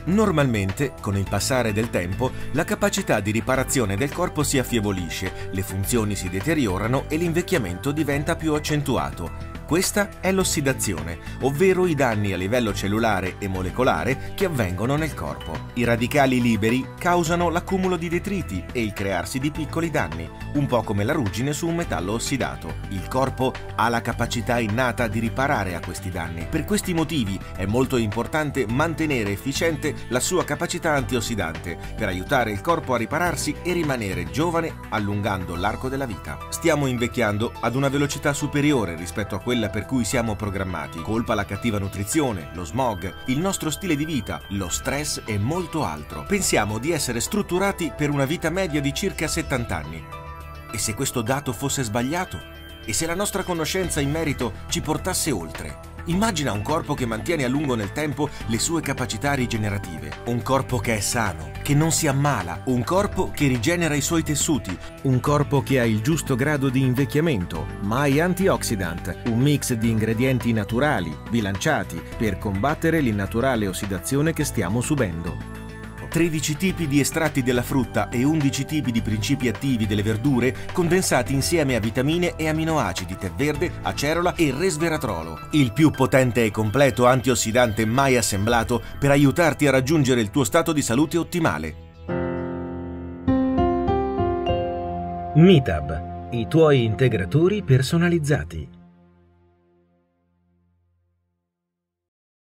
Normalmente, con il passare del tempo, la capacità di riparazione del corpo si affievolisce, le funzioni si deteriorano e l'invecchiamento diventa più accentuato. Questa è l'ossidazione, ovvero i danni a livello cellulare e molecolare che avvengono nel corpo. I radicali liberi causano l'accumulo di detriti e il crearsi di piccoli danni, un po' come la ruggine su un metallo ossidato. Il corpo ha la capacità innata di riparare a questi danni. Per questi motivi è molto importante mantenere efficiente la sua capacità antiossidante per aiutare il corpo a ripararsi e rimanere giovane allungando l'arco della vita. Stiamo invecchiando ad una velocità superiore rispetto a quella per cui siamo programmati, colpa la cattiva nutrizione, lo smog, il nostro stile di vita, lo stress e molto altro. Pensiamo di essere strutturati per una vita media di circa 70 anni. E se questo dato fosse sbagliato? E se la nostra conoscenza in merito ci portasse oltre? Immagina un corpo che mantiene a lungo nel tempo le sue capacità rigenerative, un corpo che è sano, che non si ammala, un corpo che rigenera i suoi tessuti, un corpo che ha il giusto grado di invecchiamento, mai antioxidant, un mix di ingredienti naturali, bilanciati, per combattere l'innaturale ossidazione che stiamo subendo. 13 tipi di estratti della frutta e 11 tipi di principi attivi delle verdure condensati insieme a vitamine e aminoacidi, tè verde, acerola e resveratrolo. Il più potente e completo antiossidante mai assemblato per aiutarti a raggiungere il tuo stato di salute ottimale. Meetab, i tuoi integratori personalizzati.